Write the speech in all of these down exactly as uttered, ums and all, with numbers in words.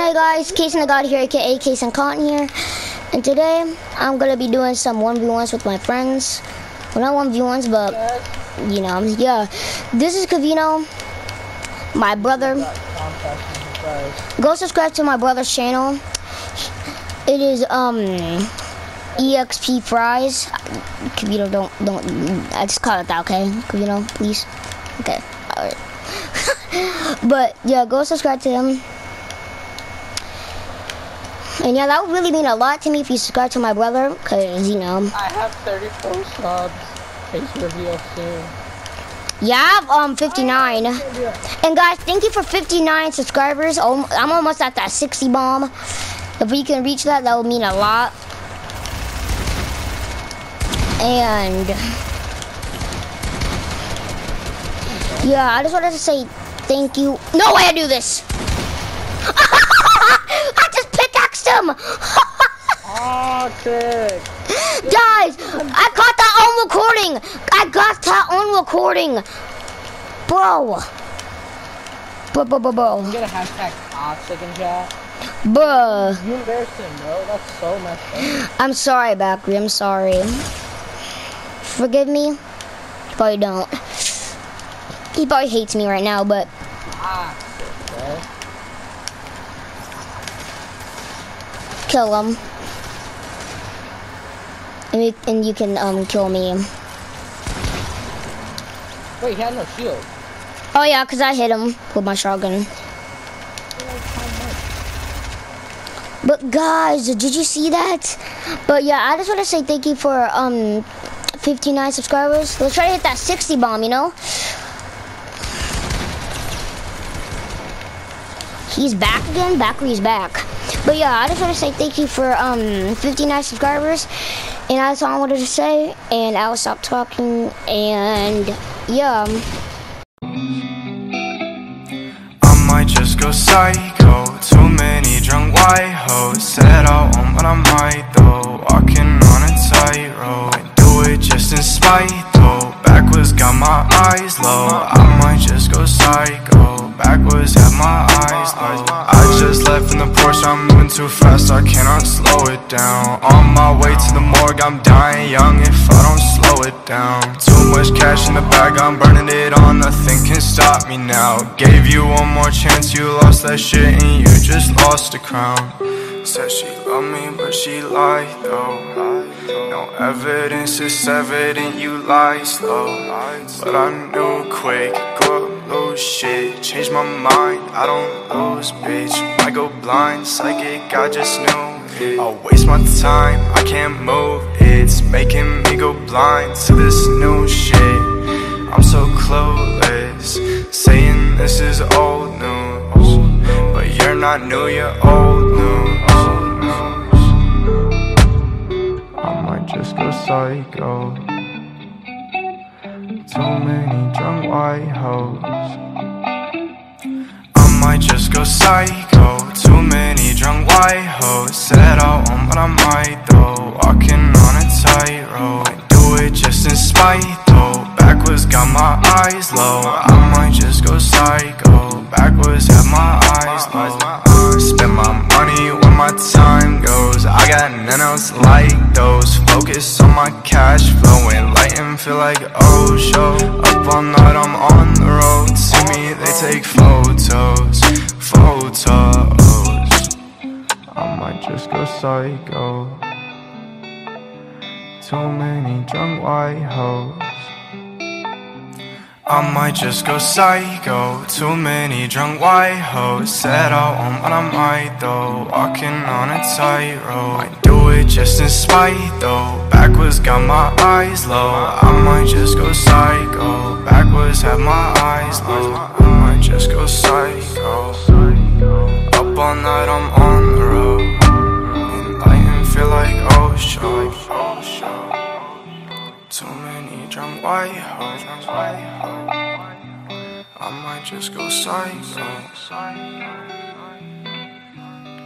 Hey guys, Case and the God here, aka Case and Cotton here, and today I'm gonna be doing some one v ones with my friends. Well, not one v ones, but you know, yeah. This is Cavino, my brother. Go subscribe to my brother's channel. It is um E X P Fries. Cavino, don't don't. I just call it that, okay? Cavino, please. Okay, all right. But yeah, go subscribe to him. And yeah, that would really mean a lot to me if you subscribe to my brother, cause you know. I have thirty-four subs. Face reveal soon. Yeah, I have um fifty-nine. And guys, thank you for fifty-nine subscribers. I'm almost at that sixty bomb. If we can reach that, that would mean a lot. And yeah, I just wanted to say thank you. No way I do this. I just pickaxed him. Oh, shit. Guys, I got that on recording. I got that on recording. Bro. Bro, bro, bro, bro. You get a hashtag toxic in chat. Bruh. You embarrassed him, bro. That's so messed up. I'm sorry, Bakri. I'm sorry. Forgive me? He probably don't. He probably hates me right now, but... Toxic, bro. Kill him. And you, and you can um kill me. Wait, he had no shield. Oh yeah, because I hit him with my shotgun. But guys, did you see that? But yeah, I just want to say thank you for um fifty-nine subscribers. Let's try to hit that sixty bomb, you know? He's back again? Bakri's back. But yeah, I just want to say thank you for um fifty-nine subscribers. And that's all I wanted to say. And I'll stop talking. And yeah. I might just go psycho. Too many drunk white hoes. Said I won't, but I might though. Walking on a tightrope. I do it just in spite though. Backwards got my eyes low. I might just go psycho. Backwards have my eyes low. I just left in the Porsche. I'm moving too fast, I cannot slow it down. On my way to the morgue, I'm dying young if I don't slow it down. Too much cash in the bag, I'm burning it all. Nothing can stop me now. Gave you one more chance, you lost that shit and you just lost the crown. Said she loved me, but she lied though. No evidence, it's evident you lied slow. But I knew quick, go up, lose shit. Changed my mind, I don't lose, bitch. I go blind, psychic, I just knew it. I'll waste my time, I can't move. It's making me go blind to this new shit. I'm so clueless, saying this is old news. But you're not new, you're old news. I might just go psycho. Too many drunk white hoes. I might just go psycho. Too many drunk white hoes. Said I won't, but I might though. Walking on a tightrope. I do it just in spite though. Backwards got my eyes low. I might just go psycho. Backwards have my eyes low. Spend my money where my time goes. I got none else like those. Focus on my cash flow. And light and feel like oh show. Up all night I'm on the road. See me they take photos. Photos. I might just go psycho. Too many drunk white hoes. I might just go psycho. Too many drunk white hoes. Said I won't, but I might though. Walking on a tightrope. I do it just in spite though. Backwards got my eyes low. I might just go psycho. Backwards have my eyes low. I might just go psycho. Up all night I'm on the road. And light and feel like oh show. Too many drunk white hoes. I might just go psycho.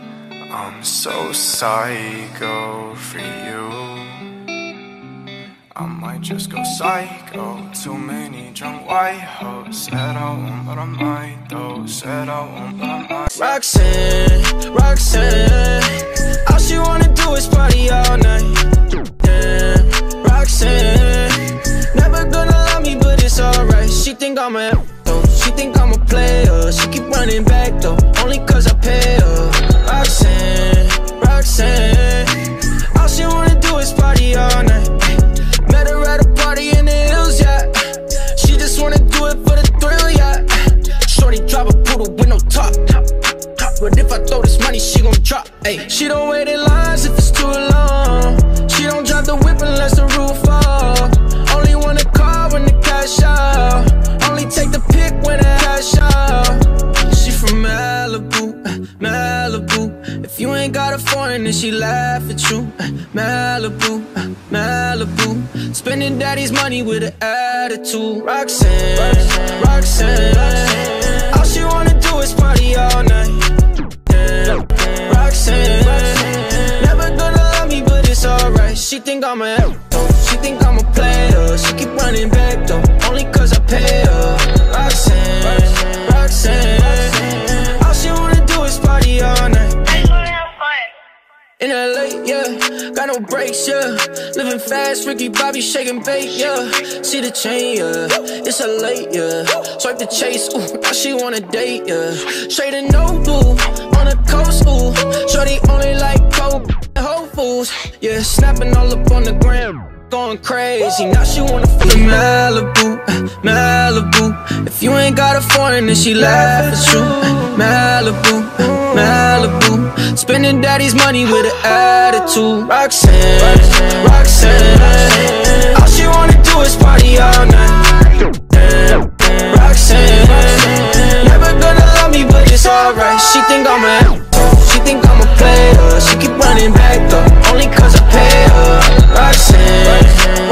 I'm so psycho for you. I might just go psycho. Too many drunk white hoes. Said I won't, but I might though. Said I won't, but I might. Roxanne, Roxanne, all she wanna do is party all night. Damn, Roxanne, never gonna love me, but it's alright. She think I'm a though. She think I'm a player. She keep running back though, only cause I pay her. Roxanne, Roxanne, all she wanna do is party all night. Met her at a party in the hills, yeah. She just wanna do it for the thrill, yeah. Shorty drop a poodle with no top. But if I throw this money, she gon' drop. Ay. She don't wait in lines if it's too long. She don't drive the whip unless the roof fall. Only want a car when the cash out. Only take the pic when the cash out. She from Malibu, Malibu. If you ain't got a foreign, then she laugh at you. Malibu, Malibu. Spending daddy's money with an attitude. Roxanne, Roxanne, Roxanne, all she wanna do is party all night. Damn, Roxanne, Roxanne, never gonna love me, but it's alright. She think I'm a though. She think I'm a player. She keep running back though, only cause I pay her. Roxanne, Roxanne, Roxanne, all she wanna do is party all night. In L A, yeah, got no brakes, yeah. Living fast, Ricky Bobby shaking bait, yeah. See the chain, yeah, it's a late, yeah. Swipe the chase, ooh, now she wanna date, yeah. Straight and no blue, on the coast, ooh. Shorty only like coke and Whole Foods, yeah. Snapping all up on the gram, going crazy. Now she wanna feel Malibu, Malibu. If you ain't got a foreign, then she laugh at you. Malibu, Malibu. Spending daddy's money with an attitude. Roxanne, Roxanne, Roxanne, all she wanna do is party all night. Damn, Roxanne, Roxanne, never gonna love me, but it's alright. She think I'm a she think I'm a player. She keep running back though, only cause I pay her. Roxanne,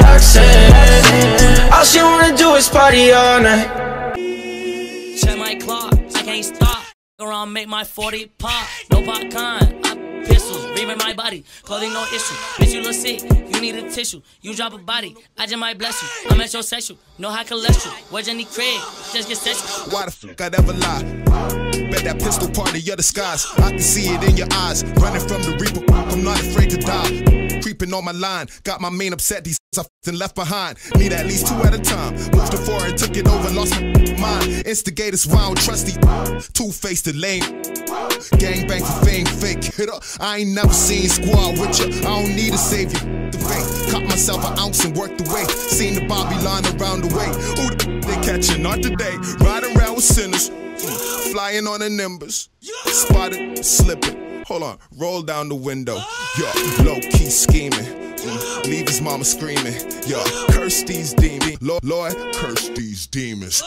Roxanne, all she wanna do is party all night. Check my clock, I can't stop. Around make my forty pop. No popcorn, I pistols, reaming my body. Clothing no issue. Bitch, you look sick, you need a tissue. You drop a body, I just might bless you. I'm metrosexual, no high cholesterol. Where's Jenny Craig? Just get sexual. Why the fuck I'd ever lie? Bet that pistol part of your disguise. I can see it in your eyes. Running from the reaper, I'm not afraid to die. Creeping on my line, got my main upset. These I f***ing left behind. Need at least two at a time. Moved to four and took it over, lost my mind. Instigators, why I don't trust these two-faced and lame. Gangbang for fame, fake hitter. I ain't never seen squad with ya. I don't need a savior. The faith, caught myself an ounce and worked the way. Seen the Bobby line around the way. Who the f they catching? Not today. Riding around with sinners, flying on the nimbus. Spotted, slipping. Hold on, roll down the window. Yo, low key scheming. Mm, leave his mama screaming. Yo, curse these demons. Lord, Lord, curse these demons.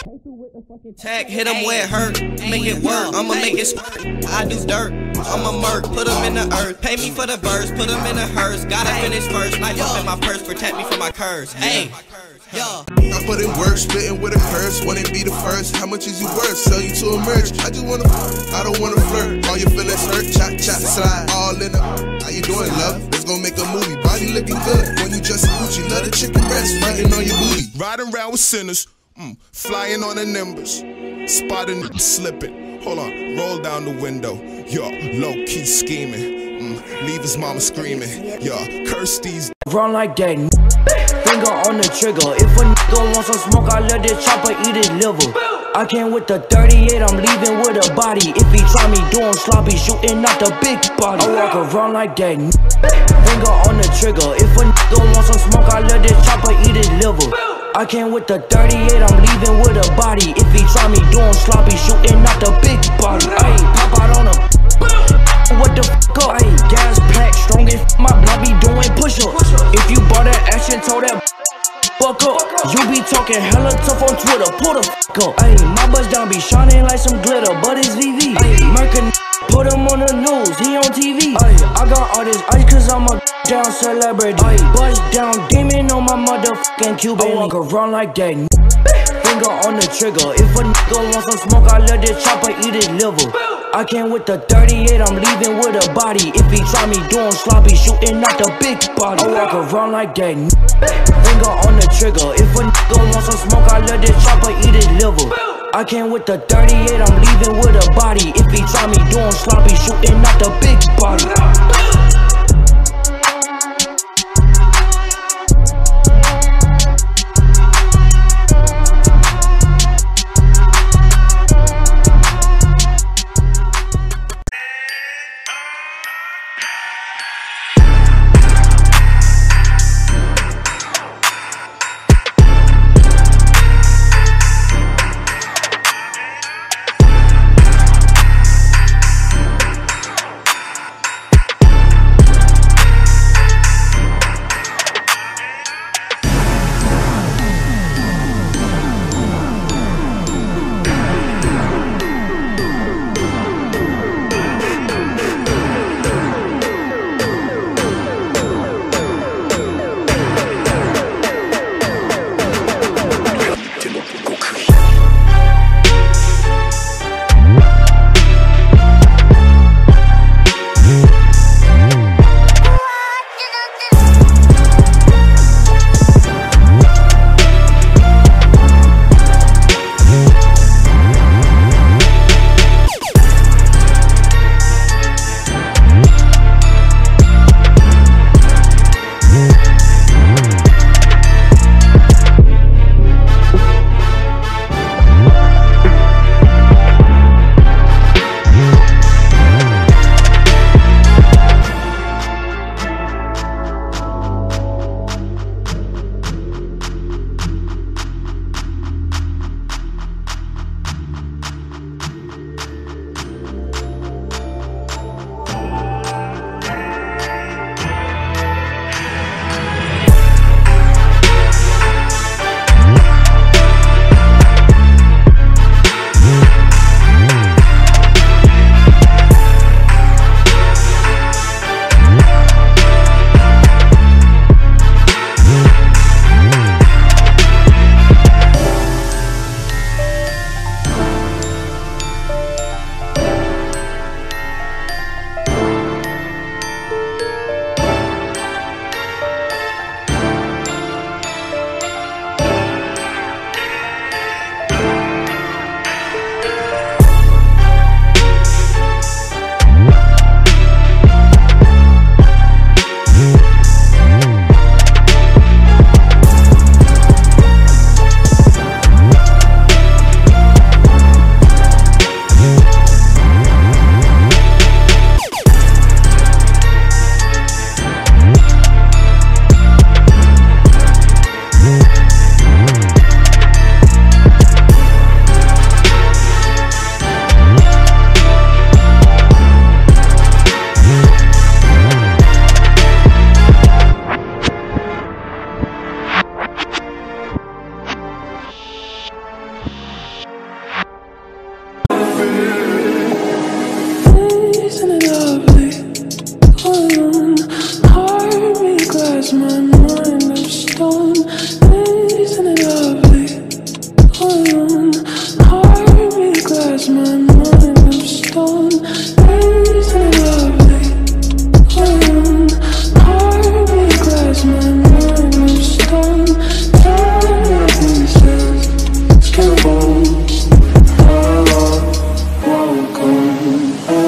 Tag, hit him where it hurt, make it work, I'ma make it squirt. I do dirt, I'ma murk, put him in the earth. Pay me for the verse, put him in the hearse. Gotta finish first, knife up in my purse, protect me from my curse. Hey, yo. I put in work, spitting with a curse, wanna be the first. How much is you worth? Sell you to a merch. I just wanna f I don't wanna flirt. All your feelings hurt, chop, chop, slide. All in the how you doing, love? Let's go make a movie. Body looking good when you just Gucci. Love the chicken breast, riding on your booty. Riding around with sinners. Mm, flying on the nimbus, spotting, slipping. Hold on, roll down the window. Yo, low key scheming. Mm, leave his mama screaming. Yo, curse these. Run like that. Finger on the trigger. If a nigga want some smoke, I let this chopper eat his liver. I came with the thirty-eight, I'm leaving with a body. If he try me doing sloppy, shooting out the big body. I walk around like that. Finger on the trigger. If a nigga want some smoke, I let this chopper eat his liver. I came with the thirty-eight, I'm leaving with a body. If he try me doing sloppy, shooting out the big body. Ayy, pop out on a what the fuck up? Ayy, gas pack, strong as my blood be doing push-up. If you bought that action, told that fuck up. You be talking hella tough on Twitter, pull the fuck up. Ayy, my buzz down be shining like some glitter, but it's V V. Ayy, Merkin, put him on the news, he on T V. Ayy, I got all this ice cause I'm a down celebrity. Ayy, buzz down demon on my motherfucking Cuban. I walk around like that. Finger on the trigger. If a nigga want some smoke, I let this chopper eat his liver. I came with the thirty-eight, I'm leaving with a body. If he try me doing sloppy, shooting out the big body. I walk around like that, finger on the trigger. If a nigga want some smoke, I let this chopper eat his liver. I came with the thirty-eight, I'm leaving with a body. If he try me doing sloppy, shooting out the big body.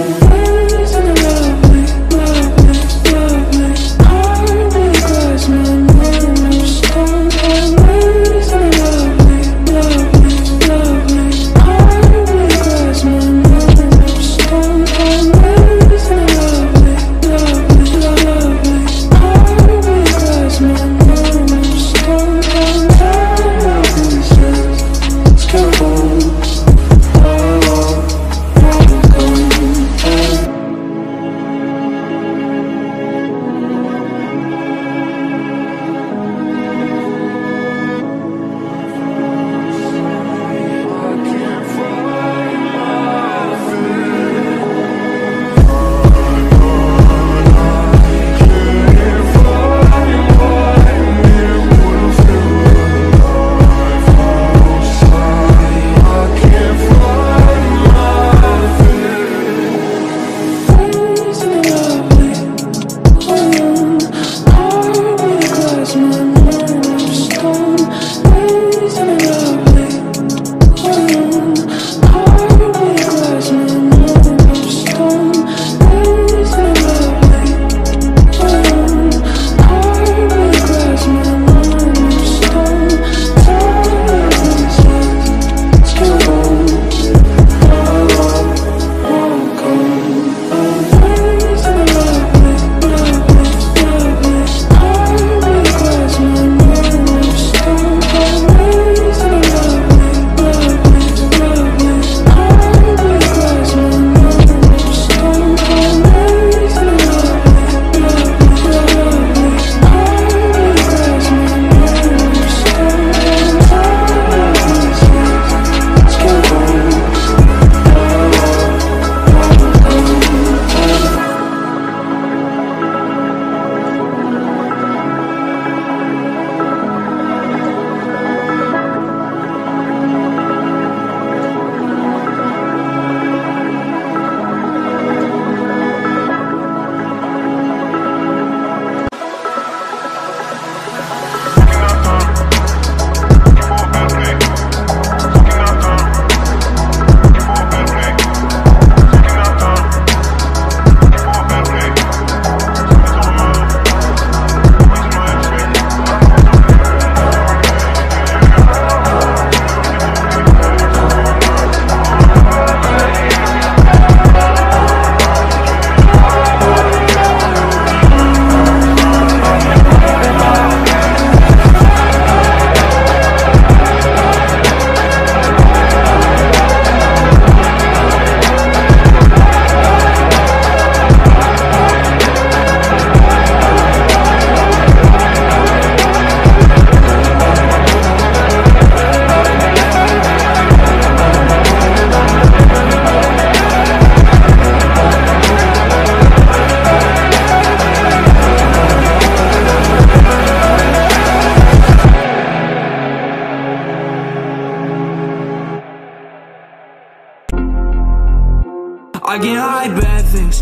Christmas.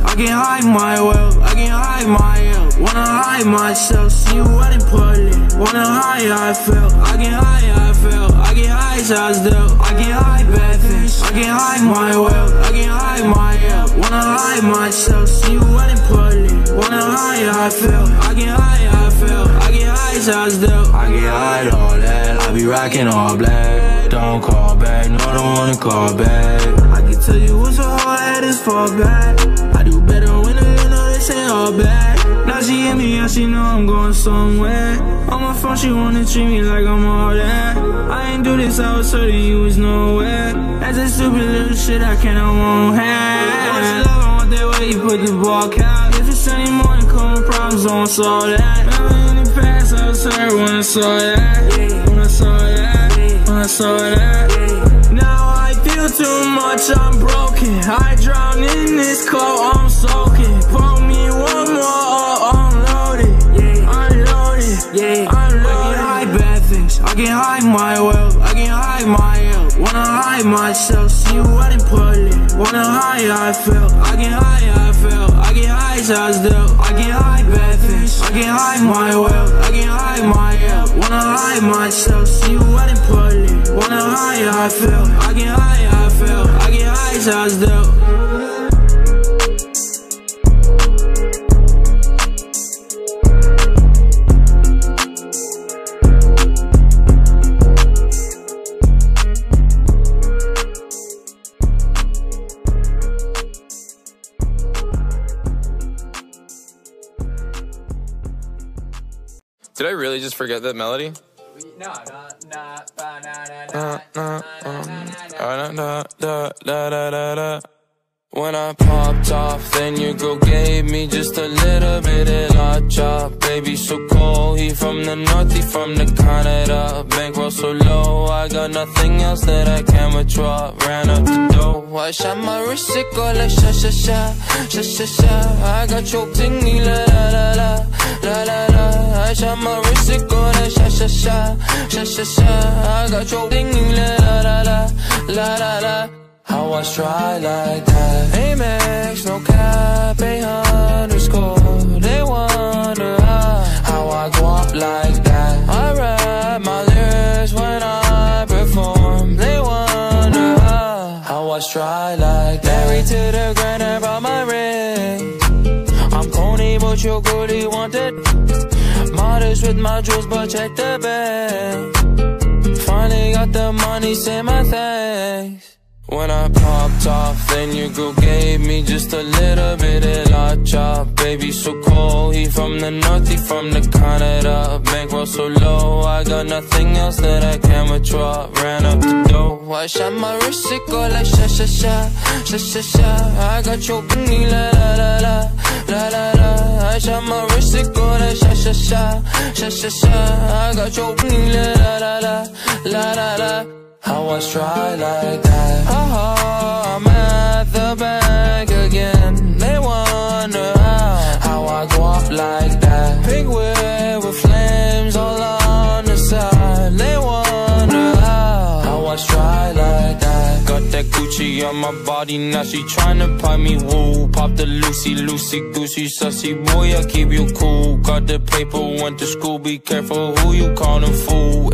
I can hide my wealth, I can hide my help. Wanna hide myself, see what it put it. Wanna hide how I felt, I can hide how I felt. I can hide shots dealt, I can hide bad things. I can hide my wealth, I can hide my help. Wanna hide myself, see what it put it. Wanna hide how I felt, I can hide how I felt. I can hide shots dealt, I can hide all that. I be rocking all black. Don't call back, no, don't wanna call back. I can tell you what's so hard, it's fall back. I do better when I know this ain't all bad. Now she hit me and she know I'm going somewhere. On my phone she wanna treat me like I'm all that. I ain't do this, I was certain you was nowhere. That's a stupid little shit I can't, I won't have. I want your love, I want that way you put the ball out. If it's sunny morning, cold problems, don't solve that. Remember in the past, I was hurt when I saw that. When I saw that, when I saw that. Now I feel too much, I'm broken. I drown in this cold, I'm soaking. Pour me one more, or unload it. Unload it, yeah. Unload it. I can hide bad things, I can hide my wealth, I can hide my help. Wanna hide myself, see what it put it. Wanna hide how I felt, I can hide how I felt. I can hide shots dealt, I can hide bad things. I can hide my wealth, I can hide my help. Wanna hide myself, see what it put it. Wanna hide how I felt, I can hide how I felt. I can hide shots dealt. Did I really just forget that melody? No, no, no, no, no, no, no, no, no, no. When I popped off, then your girl gave me just a little bit of la chop. Baby so cold, he from the north, he from the Canada. Bankroll so low, I got nothing else that I can withdraw. Ran up the dough, I shot my wrist, it go like sha sha sha, sha sha sha. I got choked in me, la la la la, la la la. I shot my wrist, it go like sha sha sha, sha sha sha. I got choked in me, la la la la, la la la. How I try like that? Amex, no cap, a underscore. They wonder how, how I go up like that. I rap my lyrics when I perform. They wonder how, how I try like that. Married to the grind, I brought my ring. I'm corny, but you're good, you want it. Modest with my jewels, but check the bank. Finally got the money, say my thanks. When I popped off, then your girl gave me just a little bit of la chop. Baby so cold, he from the north, he from the Canada. Bankroll so low, I got nothing else that I can withdraw. Ran up the dough, I shot my wrist, it go like sha sha sha, sha sha sha. I got choked in me, la la la la, la la la. I shot my wrist, it go like sha sha sha, sha sha sha. I got choked in me, la la la la, la la la. How I try like that? Haha, I'm at the bank again. They wonder how, how I go up like that. Pink whip with flames all on the side. They wonder how, how I try like that. Got that Gucci on my body, now she tryna pop me woo. Pop the Lucy, Lucy, Goosey, sussy boy, I keep you cool. Got the paper, went to school, be careful who you callin' fool,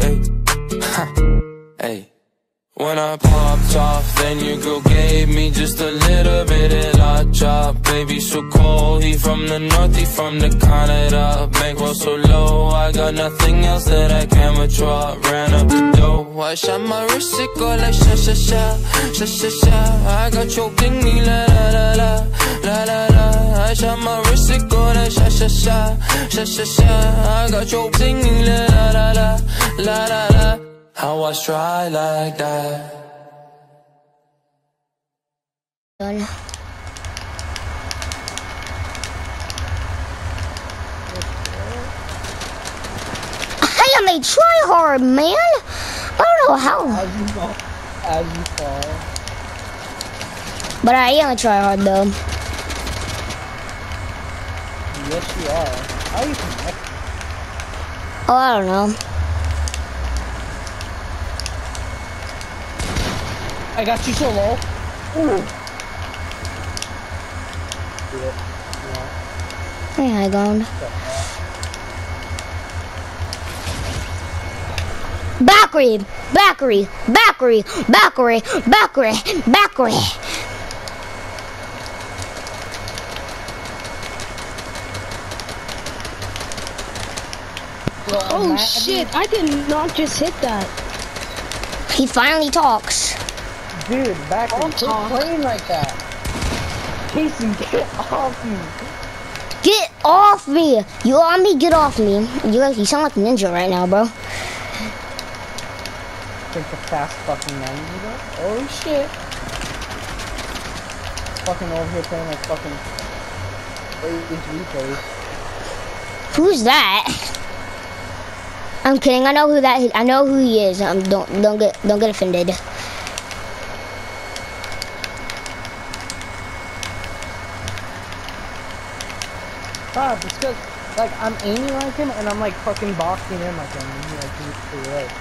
ayy. Hey. When I popped off, then your girl gave me just a little bit of la chop. Baby so cold, he from the north, he from the Canada. Bankroll so low, I got nothing else that I can withdraw. Ran up the dough, I shot my wrist, it go like sha sha sha, sha sha sha. I got choked in me, la la la la, la la la. I shot my wrist, it go like sha sha sha, sha sha sha. I got choked in me, la la la la, la la la. How I try like that? Done. I am a tryhard, man. I don't know how. As you fall, as you fall. But I am a tryhard, though. Yes, you are. How are you connected? Oh, I don't know. I got you so low. Ooh. do it. You know? Hey, high ground. Bakery, bakery, bakery, bakery, bakery, bakery. Oh shit, I did not just hit that. He finally talks. Dude, back I'll and quit talk. playing like that. Jason, get off me. Get off me! You on me? Get off me. You you sound like a ninja right now, bro. Think the fast fucking man, you know? Oh shit. Fucking over here playing like fucking eight replays. Who's that? I'm kidding. I know who that. Is. I know who he is. Um, don't don't get don't get offended. Ah, it's because like I'm aiming like him and I'm like fucking boxing in like him and he like moves to the right.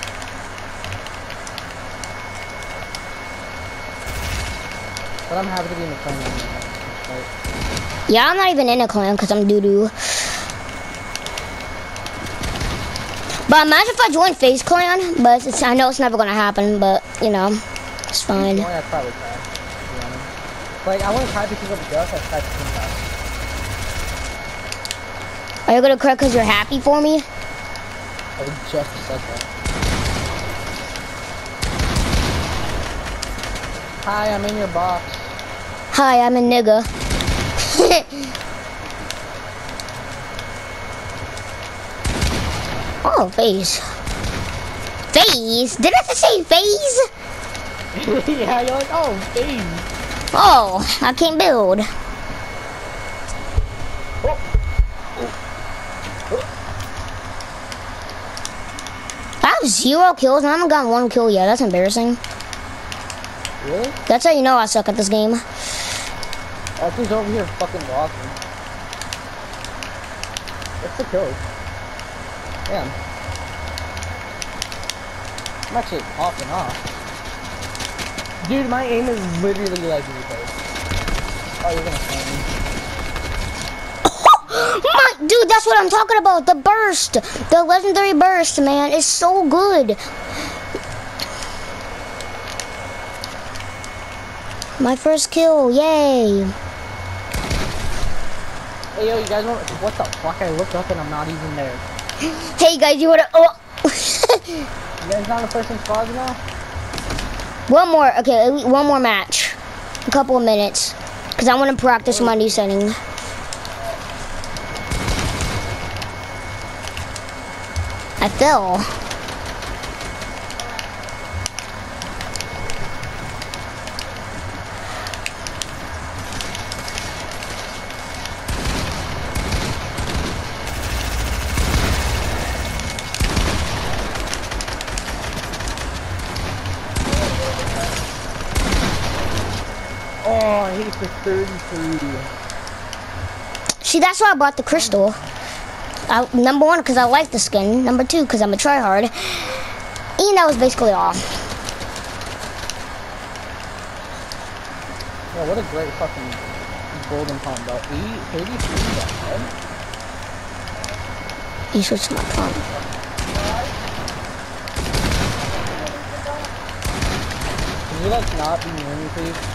But I'm happy to be in the clan right? Yeah, I'm not even in a clan because I'm doo doo. But imagine if I join FaZe Clan, but it's, I know it's never gonna happen. But you know, it's fine. Well, I probably try. To be honest. Like I want to try because of Gus. I tried to come back. Are you gonna cry because you're happy for me? I just said that. Hi, I'm in your box. Hi, I'm a nigga. Oh, FaZe. FaZe? Did I just say FaZe? Yeah, you're like, oh, FaZe. Oh, I can't build. I have zero kills and I haven't gotten one kill yet. That's embarrassing. Really? That's how you know I suck at this game. Oh, he's over here fucking walking. What's the kill? Damn. I'm actually popping off. Dude, my aim is literally like replay. Oh, you're gonna find me. My, dude, that's what I'm talking about. The burst. The legendary burst, man, is so good. My first kill, yay. Hey, yo, you guys want, what the fuck? I looked up and I'm not even there. Hey, guys, you wanna, oh. You guys not a person squad now? One more, okay, one more match. A couple of minutes. Because I want to practice my new setting. I fell. Oh, I hate the thirty-three. See, that's why I bought the crystal. I, number one, because I like the skin. Number two, because I'm a tryhard. And that was basically all. Yeah, what a great fucking golden combo. eight, thirty-three, that You switched my phone. Can you like not be near me, please?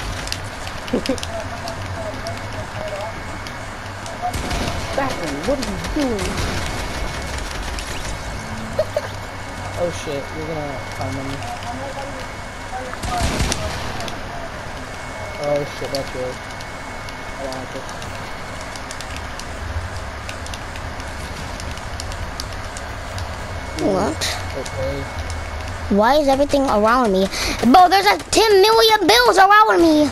Batman, what are you doing? Oh shit, you're gonna find me. Oh shit, that's yours. I don't like it. What? Okay. Why is everything around me? Bro, there's like ten million bills around me.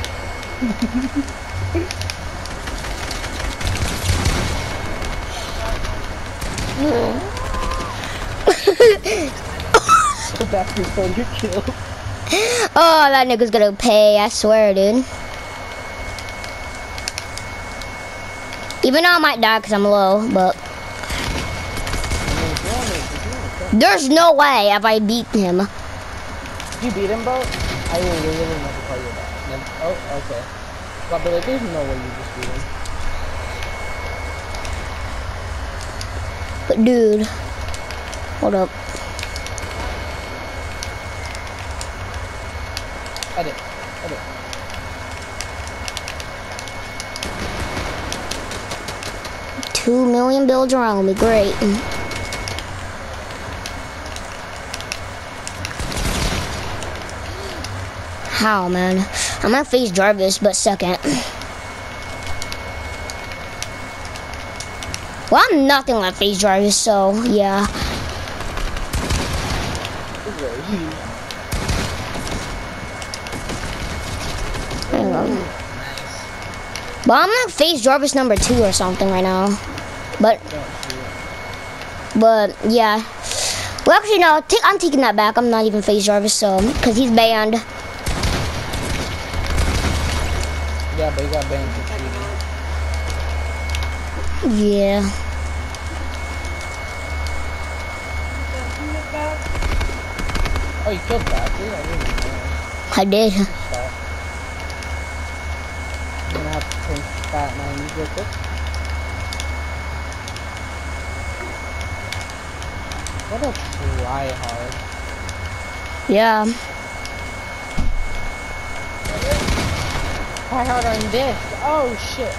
So back to your your kill. Oh, that nigga's gonna pay, I swear, dude. Even though I might die because I'm low, but... There's no way if I beat him. If you beat him, bro, I will literally never call you back. Never. Oh, okay. But, but like, there's no way you just do it. But dude, hold up. Edit. Edit. Two million builds around me, great. How, man? I'm gonna face Jarvis, but second. Well, I'm nothing like face Jarvis, so yeah. But I'm like face Jarvis number two or something right now. But, but yeah. Well, actually, no. T I'm taking that back. I'm not even face Jarvis, so because he's banned. Yeah, but he got banned for cheating. Yeah. Oh, you killed Factory? I didn't know. I did. I'm gonna have to print fat nineties real quick. What a try hard. Yeah. Try hard on this. Oh shit.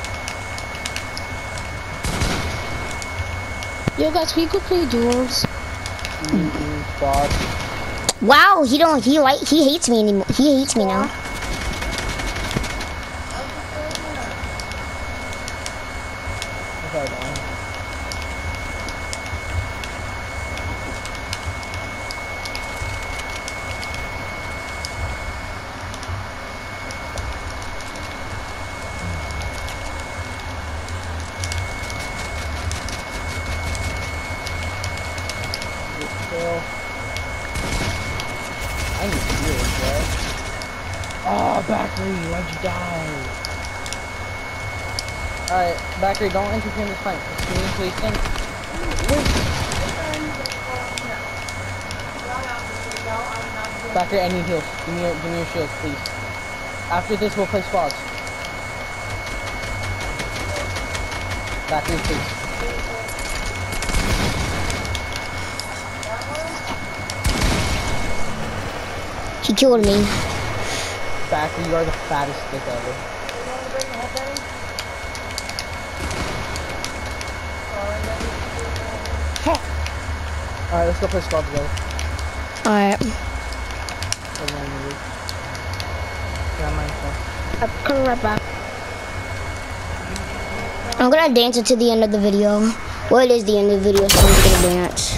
Yo guys, we could play duels. Mm-hmm, God. Wow, he don't. He like. He hates me anymore. He hates me now. I need to do it, bro. Oh, Factory, why'd you die? Alright, Factory, don't interfere in this fight. Just me, please. Think. Wait. Factory, I need heals. Give me your, give me your shields, please. After this, we'll play squads. Factory, please. He killed me. Factory, you are the fattest dick ever. Alright, let's go play squad together. Alright. I'm coming right back. I'm gonna dance it to the end of the video. Well, it is the end of the video, so I'm gonna dance.